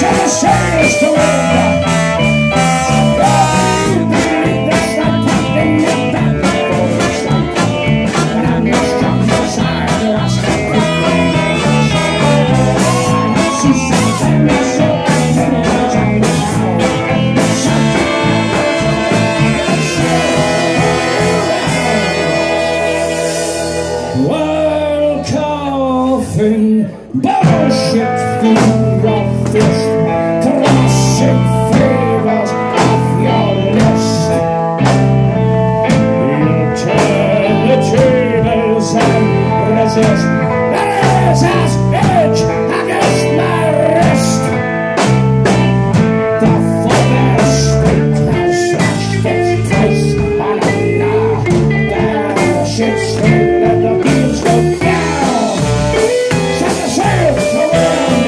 Set the sails to wind. While coughing bullshit through your fist, classic flavors of your list. You turn the tables and resist. There's as edge against my wrist. The fucking state has slashed its price on a now. That shit's straight and the beams go down. Set the sails to wind.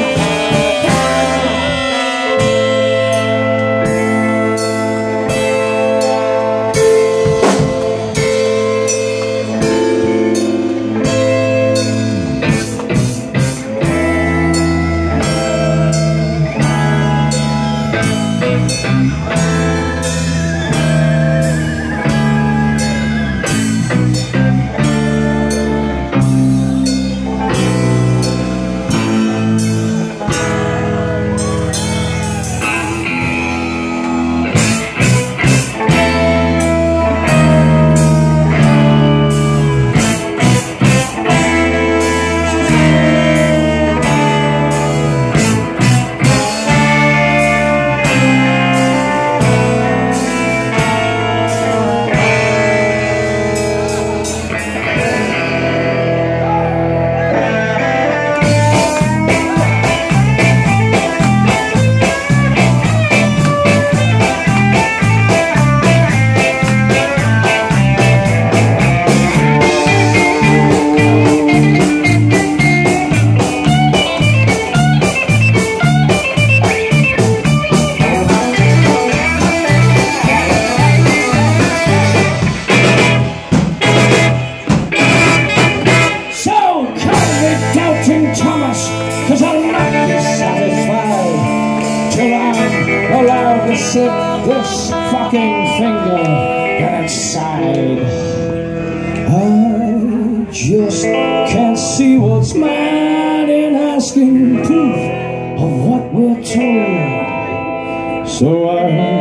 Thomas, 'cause I'll not be satisfied till I'm allowed to slip this fucking finger inside. I just can't see what's mine in asking proof of what we're told, so I